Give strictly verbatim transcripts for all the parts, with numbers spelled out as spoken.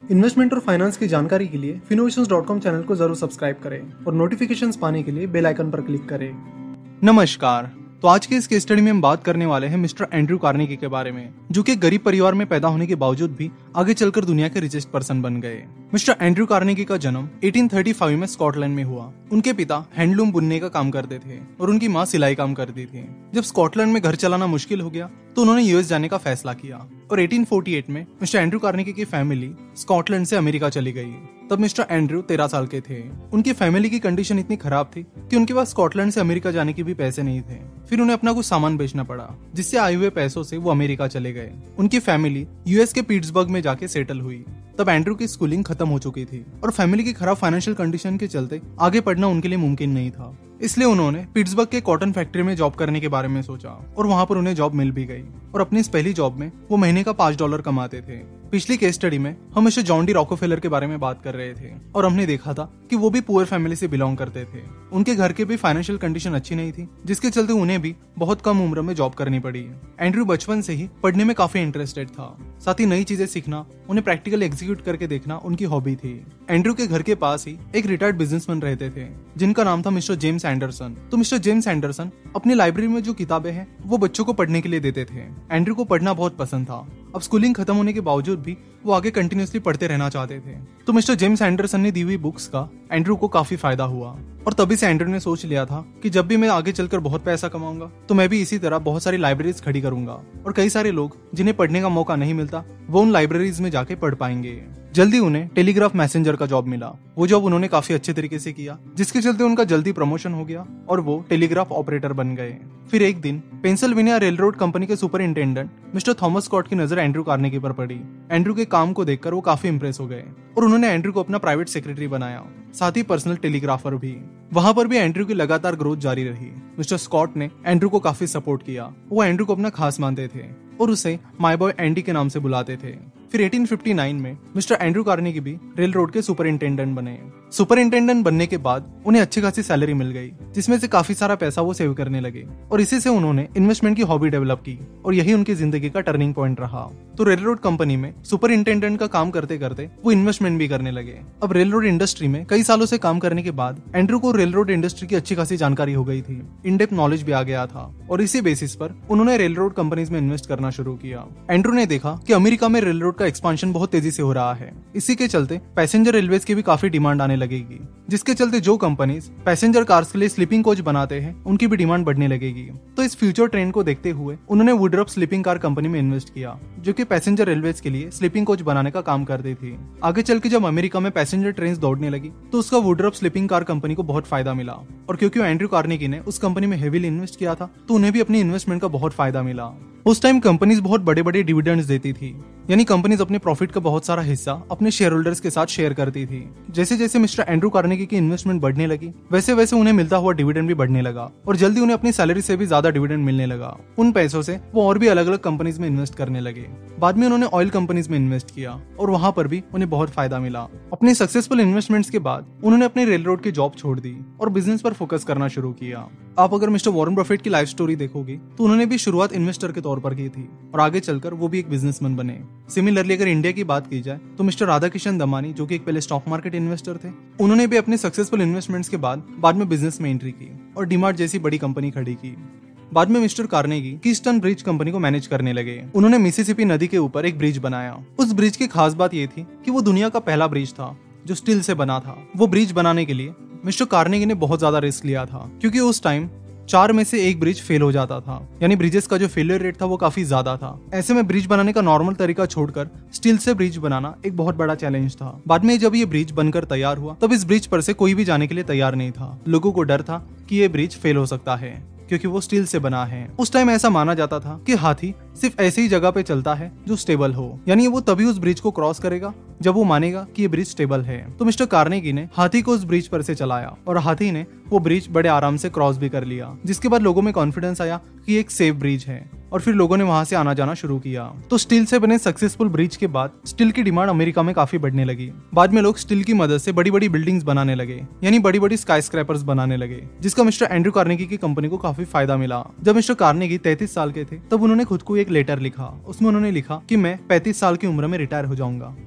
Investment और finance की जानकारी के लिए फिनोवेशंस डॉट कॉम चैनल को जरूर सब्सक्राइब करें और नोटिफिकेशंस पाने के लिए बेल आइकन पर क्लिक करें। नमस्कार। तो आज के इस केस स्टडी में हम बात करने वाले हैं मिस्टर एंड्रयू कार्नेगी के बारे में, जो कि गरीब परिवार में पैदा होने के बावजूद भी आगे चलकर दुनिया के रिचेस्ट पर्सन बन गए। मिस्टर एंड्रयू कार्नेगी का जन्म अठारह सौ पैंतीस में स्कॉटलैंड में हुआ। उनके पिता हैंडलूम बुनने का काम करते थे और उनकी माँ सिलाई काम करती थी। जब स्कॉटलैंड में घर चलाना मुश्किल हो गया तो उन्होंने यूएस जाने का फैसला किया और अठारह सौ अड़तालीस में मिस्टर एंड्रयू कार्नेगी की फैमिली स्कॉटलैंड से अमेरिका चली गई। तब मिस्टर एंड्रयू तेरह साल के थे। उनकी फैमिली की कंडीशन इतनी खराब थी कि उनके पास स्कॉटलैंड से अमेरिका जाने के भी पैसे नहीं थे। फिर उन्हें अपना कुछ सामान बेचना पड़ा, जिससे आए हुए पैसों से वो अमेरिका चले गए। उनकी फैमिली यूएस के पिट्सबर्ग में जाके सेटल हुई। तब एंड्रयू की स्कूलिंग खत्म हो चुकी थी और फैमिली की खराब फाइनेंशियल कंडीशन के चलते आगे पढ़ना उनके लिए मुमकिन नहीं था। इसलिए उन्होंने पिट्सबर्ग के कॉटन फैक्ट्री में जॉब करने के बारे में सोचा और वहां पर उन्हें जॉब मिल भी गई। और अपनी इस पहली जॉब में वो महीने का पांच डॉलर कमाते थे। पिछली केस स्टडी में हम मिस्टर जॉन डी रॉकफेलर के बारे में बात कर रहे थे और हमने देखा था कि वो भी पुअर फैमिली से बिलोंग करते थे। उनके घर के भी फाइनेंशियल कंडीशन अच्छी नहीं थी, जिसके चलते उन्हें भी बहुत कम उम्र में जॉब करनी पड़ी। एंड्रयू बचपन से ही पढ़ने में काफी इंटरेस्टेड था, साथ ही नई चीजें सीखना, उन्हें प्रैक्टिकल एग्जीक्यूट करके देखना उनकी हॉबी थी। एंड्रयू के घर के पास ही एक रिटायर्ड बिजनेसमैन रहते थे जिनका नाम था मिस्टर जेम्स एंडरसन। तो मिस्टर जेम्स एंडरसन अपनी लाइब्रेरी में जो किताबें हैं वो बच्चों को पढ़ने के लिए देते थे। एंड्रयू को पढ़ना बहुत पसंद था। अब स्कूलिंग खत्म होने के बावजूद भी वो आगे कंटिन्यूअसली पढ़ते रहना चाहते थे। तो मिस्टर जेम्स एंडरसन ने दी हुई बुक्स का एंड्रयू को काफी फायदा हुआ और तभी से एंड्रयू ने सोच लिया था कि जब भी मैं आगे चलकर बहुत पैसा कमाऊंगा तो मैं भी इसी तरह बहुत सारी लाइब्रेरीज खड़ी करूंगा और कई सारे लोग जिन्हें पढ़ने का मौका नहीं मिलता वो उन लाइब्रेरीज में जाके पढ़ पाएंगे। जल्दी उन्हें टेलीग्राफ मैसेंजर का जॉब मिला। वो जॉब उन्होंने काफी अच्छे तरीके से किया, जिसके चलते उनका जल्दी प्रमोशन हो गया और वो टेलीग्राफ ऑपरेटर बन गए। फिर एक दिन पेंसिल्वेनिया रेलरोड कंपनी के सुपरिंटेंडेंट मिस्टर थॉमस स्कॉट की नजर एंड्रयू कार्नेगी पर पड़ी। एंड्रयू के काम को देखकर वो काफी इंप्रेस हो गए और उन्होंने एंड्रयू को अपना प्राइवेट सेक्रेटरी बनाया, साथ ही पर्सनल टेलीग्राफर भी। वहां पर भी एंड्रयू की लगातार ग्रोथ जारी रही। मिस्टर स्कॉट ने एंड्रयू को काफी सपोर्ट किया। वो एंड्रयू को अपना खास मानते थे और उसे माय बॉय एंडी के नाम से बुलाते थे। फिर अठारह सौ उनसठ में मिस्टर एंड्रयू कार्नेगी भी रेल रोड के सुपरिंटेंडेंट बने। सुपरिंटेंडेंट बनने के बाद उन्हें अच्छी खासी सैलरी मिल गई, जिसमें से काफी सारा पैसा वो सेव करने लगे और इसी से उन्होंने इन्वेस्टमेंट की हॉबी डेवलप की और यही उनकी जिंदगी का टर्निंग पॉइंट रहा। तो रेल रोड कंपनी में सुपरिंटेंडेंट का काम करते करते वो इन्वेस्टमेंट भी करने लगे। अब रेल रोड इंडस्ट्री में कई सालों से काम करने के बाद एंड्रयू को रेल रोड इंडस्ट्री की अच्छी खासी जानकारी हो गई थी, इन डेप्थ नॉलेज भी आ गया था और इसी बेसिस पर उन्होंने रेल रोड कंपनीज में इन्वेस्ट करना शुरू किया। एंड्रयू ने देखा कि अमेरिका में रेल रोड का एक्सपांशन बहुत तेजी से हो रहा है। इसी के चलते पैसेंजर रेलवेज की भी काफी डिमांड आने लगेगी, जिसके चलते जो कंपनीज पैसेंजर कार्स के लिए स्लीपिंग कोच बनाते हैं उनकी भी डिमांड बढ़ने लगेगी। तो इस फ्यूचर ट्रेंड को देखते हुए उन्होंने वुडरॉप स्लीपिंग कार कंपनी में इन्वेस्ट किया, जो कि पैसेंजर रेलवेज के लिए स्लीपिंग कोच बनाने का काम करती थी। आगे चल के जब अमेरिका में पैसेंजर ट्रेन दौड़ने लगी तो उसका वुडरॉप स्लीपिंग कार कंपनी को बहुत फायदा मिला और क्योंकि एंड्रयू कार्नेगी ने उस कंपनी में हेवीली इन्वेस्ट किया था तो उन्हें भी अपनी इन्वेस्टमेंट का बहुत फायदा मिला। उस टाइम कंपनीज बहुत बड़े बड़े डिविडेंड्स देती थी, यानी कंपनीज अपने प्रॉफिट का बहुत सारा हिस्सा अपने शेयर होल्डर्स के साथ शेयर करती थी। जैसे जैसे मिस्टर एंड्रयू कार्नेगी की इन्वेस्टमेंट बढ़ने लगी वैसे वैसे उन्हें मिलता हुआ डिविडेंड भी बढ़ने लगा और जल्दी उन्हें अपनी सैलरी से भी ज्यादा डिविडेंड मिलने लगा। उन पैसों से वो और भी अलग अलग कंपनीज में इन्वेस्ट करने लगे। बाद में उन्होंने ऑयल कंपनीज में इन्वेस्ट किया और वहां पर भी उन्हें बहुत फायदा मिला। अपने सक्सेसफुल इन्वेस्टमेंट्स के बाद उन्होंने अपने रेल रोड की जॉब छोड़ दी और बिजनेस पर फोकस करना शुरू किया। आप अगर मिस्टर वॉरेन बफेट की लाइफ स्टोरी देखोगे तो उन्होंने भी शुरुआत इन्वेस्टर के तौर पर की थी और आगे चलकर वो भी एक बिजनेसमैन बने। सिमिलरली अगर इंडिया की बात की जाए तो मिस्टर राधाकिशन दमानी, जो कि एक पहले स्टॉक मार्केट इन्वेस्टर थे, उन्होंने भी अपने सक्सेसफुल इन्वेस्टमेंट्स के बाद बाद में बिजनेस में एंट्री की और डीमार्ट जैसी बड़ी कंपनी खड़ी की। बाद में Mr Carnegie Keystone bridge company को मैनेज करने लगे। उन्होंने मिसिसिपी नदी के ऊपर एक ब्रिज बनाया। उस ब्रिज की खास बात ये थी कि वो दुनिया का पहला ब्रिज था जो स्टील से बना था। वो ब्रिज बनाने के लिए मिस्टर कार्नेगी ने बहुत ज्यादा रिस्क लिया था, क्योंकि उस टाइम चार में से एक ब्रिज फेल हो जाता था, यानी ब्रिजेस का जो फेलियर रेट था वो काफी ज्यादा था। ऐसे में ब्रिज बनाने का नॉर्मल तरीका छोड़कर स्टील से ब्रिज बनाना एक बहुत बड़ा चैलेंज था। बाद में जब ये ब्रिज बनकर तैयार हुआ तब इस ब्रिज पर से कोई भी जाने के लिए तैयार नहीं था। लोगों को डर था कि ये ब्रिज फेल हो सकता है क्योंकि वो स्टील से बना है। उस टाइम ऐसा माना जाता था कि हाथी सिर्फ ऐसी ही जगह पे चलता है जो स्टेबल हो, यानी वो तभी उस ब्रिज को क्रॉस करेगा जब वो मानेगा कि ये ब्रिज स्टेबल है। तो मिस्टर कार्नेगी ने हाथी को उस ब्रिज पर से चलाया और हाथी ने वो ब्रिज बड़े आराम से क्रॉस भी कर लिया, जिसके बाद लोगों में कॉन्फिडेंस आया कि एक सेफ ब्रिज है और फिर लोगों ने वहां से आना जाना शुरू किया। तो स्टील से बने सक्सेसफुल ब्रिज के बाद स्टील की डिमांड अमेरिका में काफी बढ़ने लगी। बाद में लोग स्टील की मदद से बड़ी बड़ी बिल्डिंग्स बनाने लगे, यानी बड़ी बड़ी स्काई स्क्रैपर्स बनाने लगे, जिसका मिस्टर एंड्रयू कार्नेगी की कंपनी को काफी फायदा मिला। जब मिस्टर कार्नेगी तैंतीस साल के थे तब उन्होंने खुद को एक लेटर लिखा। उसमें उन्होंने लिखा कि मैं पैंतीस साल की उम्र में रिटायर हो जाऊंगा, यानी दो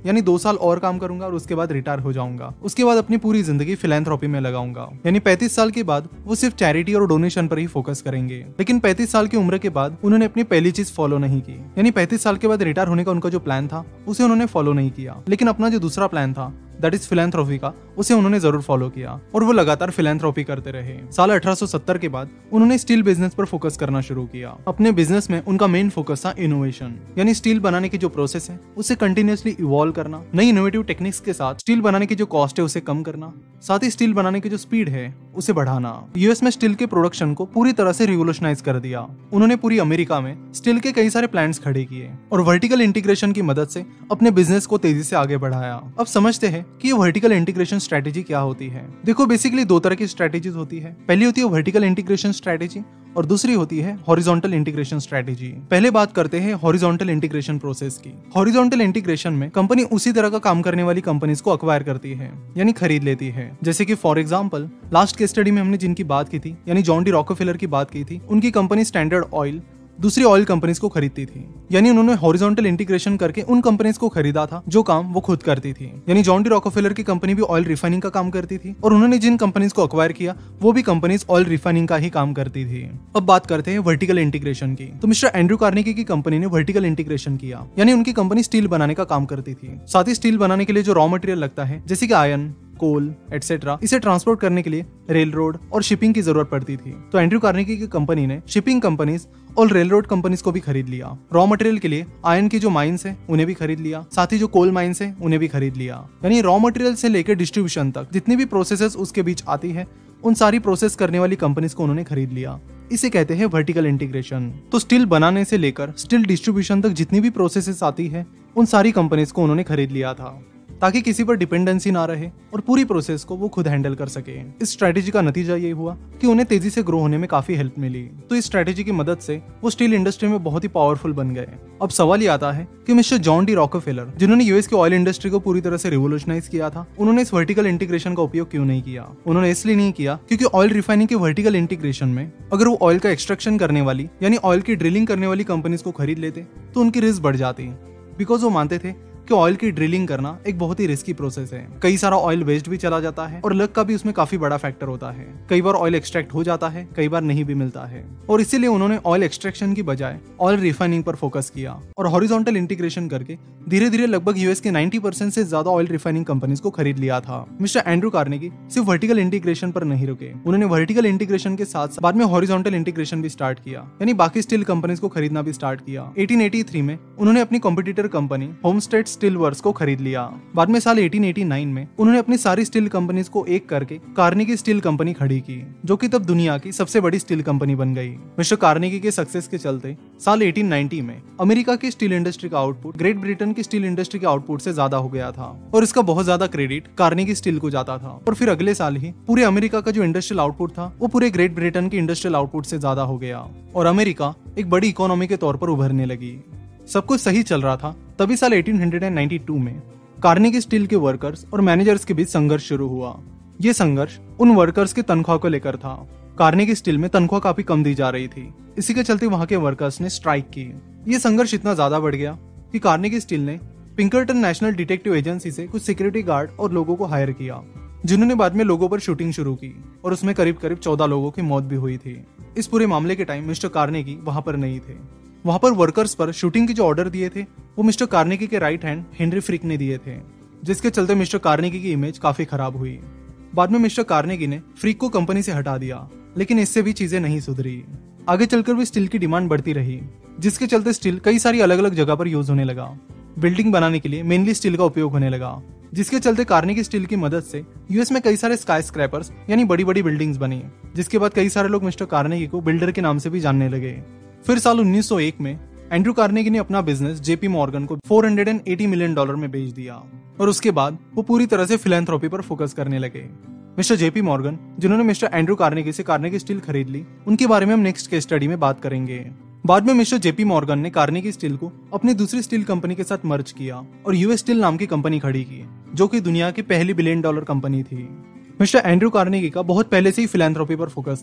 साल और काम करूंगा और उसके बाद रिटायर हो जाऊंगा। उसके बाद अपनी पूरी जिंदगी फिलैंथ्रोपी में लगाऊंगा। यानी पैंतीस साल के बाद वो सिर्फ चैरिटी और डोनेशन पर ही फोकस करेंगे। लेकिन पैंतीस साल की उम्र के बाद उन्होंने अपनी पहली चीज फॉलो नहीं की। यानी पैंतीस साल के बाद रिटायर होने का उनका जो प्लान था उसे उन्होंने फॉलो नहीं किया। लेकिन अपना जो दूसरा प्लान था दैट इज फिलैंथ्रोपी का, उसे उन्होंने जरूर फॉलो किया और वो लगातार फिलैंथ्रोपी करते रहे। साल अठारह सौ सत्तर के बाद उन्होंने स्टील बिजनेस पर फोकस करना शुरू किया। अपने बिजनेस में उनका मेन फोकस था इनोवेशन, यानी स्टील बनाने की जो प्रोसेस है उसे कंटिन्यूअसली इवॉल्व करना, नई इनोवेटिव टेक्निक्स के साथ स्टील बनाने की जो कॉस्ट है उसे कम करना, साथ ही स्टील बनाने की जो स्पीड है उसे बढ़ाना। यूएस में स्टील के प्रोडक्शन को पूरी तरह से रिवोल्यूशनाइज कर दिया। उन्होंने पूरी अमेरिका में स्टील के कई सारे प्लांट्स खड़े किए और वर्टिकल इंटीग्रेशन की मदद से अपने बिजनेस को तेजी से आगे बढ़ाया। अब समझते हैं कि ये वर्टिकल इंटीग्रेशन स्ट्रेटेजी क्या होती है। देखो बेसिकली दो तरह की स्ट्रेटेजीज होती है। पहली होती है वर्टिकल इंटीग्रेशन स्ट्रेटेजी और दूसरी होती है हॉरिजॉन्टल इंटीग्रेशन स्ट्रेटेजी। पहले बात करते हैं हॉरिजॉन्टल इंटीग्रेशन प्रोसेस की। हॉरिजॉन्टल इंटीग्रेशन में कंपनी उसी तरह का काम करने वाली कंपनीज को अक्वायर करती है, यानी खरीद लेती है। जैसे कि फॉर एग्जांपल लास्ट के स्टडी में हमने जिनकी बात की थी, यानी जॉन डी रॉकफेलर की बात की थी, उनकी कंपनी स्टैंडर्ड ऑयल दूसरी ऑयल कंपनीज को खरीदती थी। यानी उन्होंने हॉरिजॉन्टल इंटीग्रेशन करके उन कंपनीज को खरीदा था जो काम वो खुद करती थी। यानी जॉन डी रॉकफेलर की कंपनी भी ऑयल रिफाइनिंग का काम करती थी और उन्होंने जिन कंपनीज को अक्वायर किया वो भी कंपनीज ऑयल रिफाइनिंग का ही काम करती थी। अब बात करते हैं वर्टिकल इंटीग्रेशन की। तो मिस्टर एंड्रू कार्नेगी की कंपनी ने वर्टिकल इंटीग्रेशन किया, यानी उनकी कंपनी स्टील बनाने का काम करती थी। साथ ही स्टील बनाने के लिए जो रॉ मटेरियल लगता है जैसे कि आयरन, कोल एटसेट्रा, इसे ट्रांसपोर्ट करने के लिए रेल रोड और शिपिंग की जरूरत पड़ती थी। तो एंड्रू कार्नेगी की कंपनी ने शिपिंग कंपनीज और रेल रोड कंपनीज को भी खरीद लिया। रॉ मटेरियल के लिए आयरन की जो माइंस है उन्हें भी खरीद लिया, साथ ही जो कोल माइंस है उन्हें भी खरीद लिया। यानी रॉ मटेरियल से लेकर डिस्ट्रीब्यूशन तक जितनी भी प्रोसेसेस उसके बीच आती है उन सारी प्रोसेस करने वाली कंपनीज को उन्होंने खरीद लिया। इसे कहते हैं वर्टिकल इंटीग्रेशन। तो स्टील बनाने से लेकर स्टील डिस्ट्रीब्यूशन तक जितनी भी प्रोसेसेस आती है उन सारी कंपनीज को उन्होंने खरीद लिया था ताकि किसी पर डिपेंडेंसी ना रहे और पूरी प्रोसेस को वो खुद हैंडल कर सके। इस स्ट्रेटेजी का नतीजा ये हुआ कि उन्हें तेजी से ग्रो होने में काफी हेल्प मिली। तो इस स्ट्रेटेजी की मदद से वो स्टील इंडस्ट्री में बहुत ही पावरफुल बन गए। अब सवाल ये आता है कि मिस्टर जॉन डी रॉकफेलर, जिन्होंने यूएस की ऑयल इंडस्ट्री को पूरी तरह से रिवोल्यूशनाइज किया था, उन्होंने इस वर्टिकल इंटीग्रेशन का उपयोग क्यों नहीं किया? उन्होंने इसलिए नहीं किया क्योंकि ऑयल रिफाइनिंग के वर्टिकल इंटीग्रेशन में अगर वो ऑयल का एक्सट्रैक्शन करने वाली यानी ऑयल की ड्रिलिंग करने वाली कंपनीज को खरीद लेते तो उनकी रिस्क बढ़ जाती। बिकॉज वो मानते थे कि ऑयल की ड्रिलिंग करना एक बहुत ही रिस्की प्रोसेस है। कई सारा ऑयल वेस्ट भी चला जाता है और लक का भी उसमें काफी बड़ा फैक्टर होता है। कई बार ऑयल एक्सट्रैक्ट हो जाता है, कई बार नहीं भी मिलता है और इसीलिए उन्होंने ऑयल एक्सट्रैक्शन की बजाय ऑयल रिफाइनिंग पर फोकस किया और हॉरिजॉन्टल इंटीग्रेशन करके धीरे धीरे लगभग यूएस के नब्बे परसेंट से ज्यादा ऑयल रिफाइनिंग कंपनीज को खरीद लिया था। मिस्टर एंड्रू कार्नेगी सिर्फ वर्टिकल इंटीग्रेशन पर नहीं रुके, उन्होंने वर्टिकल इंटीग्रेशन के साथ बाद में हॉरिजॉन्टल इंटीग्रेशन भी स्टार्ट किया, यानी बाकी स्टील कंपनीज को खरीदना भी स्टार्ट किया। अठारह सौ तिरासी में उन्होंने अपनी competitor company Homestead Steel Works को खरीद लिया। बाद में साल अठारह सौ नवासी में उन्होंने अपनी सारी स्टील कंपनीज को एक करके कार्नेगी स्टील कंपनी खड़ी की, जो कि तब दुनिया की सबसे बड़ी स्टील कंपनी बन गई। मिस्टर कार्नेगी के सक्सेस के चलते साल अठारह सौ नब्बे में अमेरिका की स्टील इंडस्ट्री का आउटपुट ग्रेट ब्रिटेन की स्टील इंडस्ट्री के आउटपुट से ज्यादा हो गया था और इसका बहुत ज्यादा क्रेडिट कार्नेगी स्टील को जाता था। और फिर अगले साल ही पूरे अमेरिका का जो इंडस्ट्रियल आउटपुट था वो पूरे ग्रेट ब्रिटेन के इंडस्ट्रियल आउटपुट से ज्यादा हो गया और अमेरिका एक बड़ी इकोनॉमी के तौर पर उभरने लगी। सब कुछ सही चल रहा था तभी साल अठारह सौ बानवे में कार्नेगी स्टील के वर्कर्स और मैनेजर्स के बीच संघर्ष शुरू हुआ। ये संघर्ष उन वर्कर्स के तनख्वाह को लेकर था। कार्नेगी स्टील में तनख्वाह काफी कम दी जा रही थी, इसी के चलते वहां के वर्कर्स ने स्ट्राइक की। ये संघर्ष इतना ज्यादा बढ़ गया कि कार्नेगी स्टील ने पिंकरटन नेशनल डिटेक्टिव एजेंसी से कुछ सिक्योरिटी गार्ड और लोगों को हायर किया, जिन्होंने बाद में लोगों पर शूटिंग शुरू की और उसमें करीब करीब चौदह लोगों की मौत भी हुई थी। इस पूरे मामले के टाइम मिस्टर कार्नेगी वहां पर नहीं थे। वहां पर वर्कर्स पर शूटिंग के जो ऑर्डर दिए थे वो मिस्टर कार्नेगी के राइट हैंड हेनरी फ्रिक ने दिए थे, जिसके चलते मिस्टर कार्नेगी की इमेज काफी खराब हुई। बाद में मिस्टर कार्नेगी ने फ्रिक को कंपनी से हटा दिया, लेकिन इससे भी चीजें नहीं सुधरी। आगे चलकर भी स्टील की डिमांड बढ़ती रही, जिसके चलते स्टील कई सारी अलग अलग जगह पर यूज होने लगा। बिल्डिंग बनाने के लिए मेनली स्टील का उपयोग होने लगा, जिसके चलते कार्नेगी स्टील की मदद से यूएस में कई सारे स्काई स्क्रैपर्स यानी बड़ी बड़ी बिल्डिंग्स बनी, जिसके बाद कई सारे लोग मिस्टर कार्नेगी को बिल्डर के नाम से भी जानने लगे। फिर साल उन्नीस सौ एक में एंड्रू कार्नेगी ने अपना बिजनेस जेपी मॉर्गन को चार सौ अस्सी मिलियन डॉलर में बेच दिया और उसके बाद वो पूरी तरह से फिलैंथ्रोपी पर फोकस करने लगे। मिस्टर जेपी मॉर्गन, जिन्होंने मिस्टर एंड्रू कार्नेगी से कार्नेगी स्टील खरीद ली, उनके बारे में हम नेक्स्ट केस स्टडी में बात करेंगे। बाद में मिस्टर जेपी मॉर्गन ने कार्नेगी स्टील को अपनी दूसरी स्टील कंपनी के साथ मर्ज किया और यूएस स्टील नाम की कंपनी खड़ी की, जो कि दुनिया की पहली बिलियन डॉलर कंपनी थी। मिस्टर एंड्रू कार्नेगी का बहुत पहले से ही फिलैंथ्रोपी पर फोकस था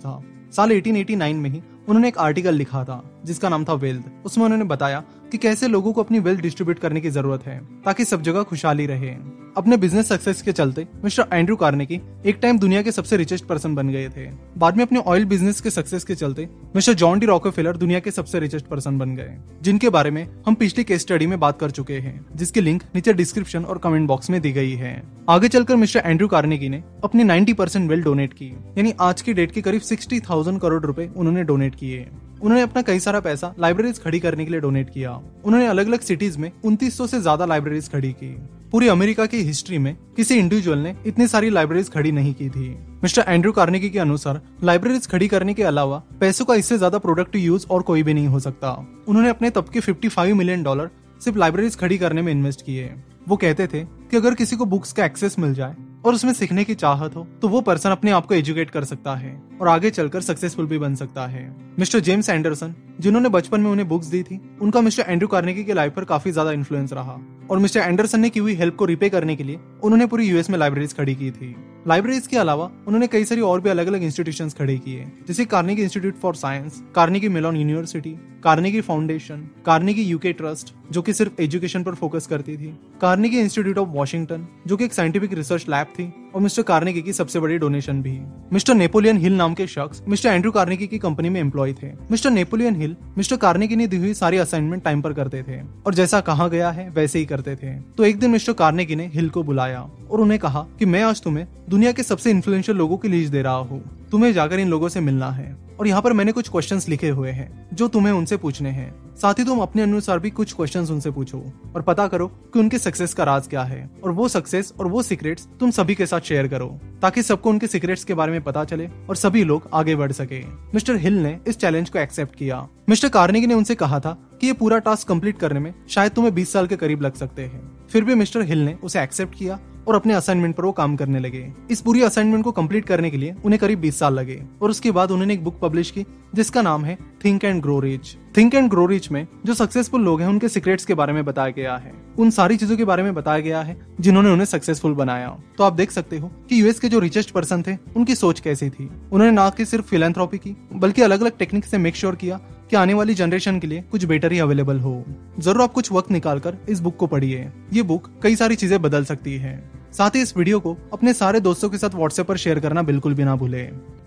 साल अठारह सौ नवासी में ही उन्होंने एक आर्टिकल लिखा था जिसका नाम था वेल्थ। उसमें उन्होंने बताया कि कैसे लोगों को अपनी वेल्थ डिस्ट्रीब्यूट करने की जरूरत है ताकि सब जगह खुशहाली रहे। अपने बिजनेस सक्सेस के चलते मिस्टर एंड्रू कार्नेगी एक टाइम दुनिया के सबसे रिचेस्ट पर्सन बन गए थे। बाद में अपने ऑयल बिजनेस के सक्सेस के चलते मिस्टर जॉन डी रॉकफेलर दुनिया के सबसे रिचेस्ट पर्सन बन गए, जिनके बारे में हम पिछली केस स्टडी में बात कर चुके हैं, जिसकी लिंक नीचे डिस्क्रिप्शन और कमेंट बॉक्स में दी गई है। आगे चलकर मिस्टर एंड्रू कार्नेगी ने अपनी नब्बे परसेंट वेल्थ डोनेट की, यानी आज की डेट के करीब साठ हज़ार करोड़ रुपए उन्होंने डोनेट किए। उन्होंने अपना कई सारा पैसा लाइब्रेरीज खड़ी करने के लिए डोनेट किया। उन्होंने अलग अलग सिटीज में उनतीस सौ से ज्यादा लाइब्रेरीज खड़ी की। पूरी अमेरिका की हिस्ट्री में किसी इंडिविजुअल ने इतनी सारी लाइब्रेरीज खड़ी नहीं की थी। मिस्टर एंड्रू कार्नेगी के अनुसार लाइब्रेरीज खड़ी करने के अलावा पैसों का इससे ज्यादा प्रोडक्टिव यूज और कोई भी नहीं हो सकता। उन्होंने अपने तब के पचपन मिलियन डॉलर सिर्फ लाइब्रेरीज खड़ी करने में इन्वेस्ट किए। वो कहते थे कि अगर किसी को बुक्स का एक्सेस मिल जाए और उसमें सीखने की चाहत हो तो वो पर्सन अपने आप को एजुकेट कर सकता है और आगे चलकर सक्सेसफुल भी बन सकता है। मिस्टर जेम्स एंडरसन, जिन्होंने बचपन में उन्हें बुक्स दी थी, उनका मिस्टर एंड्रू कार्नेगी के लाइफ पर काफी ज्यादा इन्फ्लुएंस रहा और मिस्टर एंडरसन ने की हुई हेल्प को रिपे करने के लिए उन्होंने पूरी यूएस में लाइब्रेरीज खड़ी की थी। लाइब्रेरीज के अलावा उन्होंने कई सारी और भी अलग अलग इंस्टीट्यूशंस खड़े किए, जैसे Carnegie institute for science, Carnegie Mellon university, Carnegie foundation, Carnegie UK trust जो कि सिर्फ एजुकेशन पर फोकस करती थी, कार्नेगी इंस्टीट्यूट ऑफ वॉशिंगटन जो कि एक साइंटिफिक रिसर्च लैब थी, और मिस्टर कार्नेगी की सबसे बड़ी डोनेशन भी। मिस्टर नेपोलियन हिल नाम के शख्स मिस्टर एंड्रू कार्नेगी की कंपनी में एम्प्लॉय थे। Mister Napoleon Hill mister Carnegie ने दी हुई सारी असाइनमेंट टाइम पर करते थे और जैसा कहा गया है वैसे ही करते थे। तो एक दिन मिस्टर कार्नेगी ने हिल को बुलाया और उन्हें कहा कि मैं आज तुम्हें दुनिया के सबसे इन्फ्लुएंशियल लोगों की लिस्ट दे रहा हूँ, तुम्हें जाकर इन लोगों से मिलना है और यहाँ पर मैंने कुछ क्वेश्चंस लिखे हुए हैं जो तुम्हें उनसे पूछने हैं। साथ ही तुम अपने अनुसार भी कुछ क्वेश्चंस उनसे पूछो और पता करो कि उनके सक्सेस का राज क्या है और वो सक्सेस और वो सीक्रेट्स तुम सभी के साथ शेयर करो ताकि सबको उनके सीक्रेट्स के बारे में पता चले और सभी लोग आगे बढ़ सके। मिस्टर हिल ने इस चैलेंज को एक्सेप्ट किया। मिस्टर कार्नेगी ने उनसे कहा था कि ये पूरा टास्क कंप्लीट करने में शायद तुम्हें बीस साल के करीब लग सकते हैं। फिर भी मिस्टर हिल ने उसे एक्सेप्ट किया और अपने असाइनमेंट पर वो काम करने लगे। इस पूरी असाइनमेंट को कंप्लीट करने के लिए उन्हें करीब बीस साल लगे और उसके बाद उन्होंने एक बुक पब्लिश की जिसका नाम है think and grow rich. Think and grow rich में जो सक्सेसफुल लोग हैं उनके सीक्रेट्स के बारे में बताया गया है, उन सारी चीजों के बारे में बताया गया है जिन्होंने उन्हें सक्सेसफुल बनाया। तो आप देख सकते हो कि यूएस के जो रिचेस्ट पर्सन थे उनकी सोच कैसी थी। उन्होंने ना कि सिर्फ फिलैंथ्रोपी की बल्कि अलग अलग टेक्निक से मेक श्योर किया कि आने वाली जनरेशन के लिए कुछ बेटर ही अवेलेबल हो। जरूर आप कुछ वक्त निकालकर इस बुक को पढ़िए। ये बुक कई सारी चीजें बदल सकती है। साथ ही इस वीडियो को अपने सारे दोस्तों के साथ व्हाट्सएप पर शेयर करना बिल्कुल भी ना भूलें।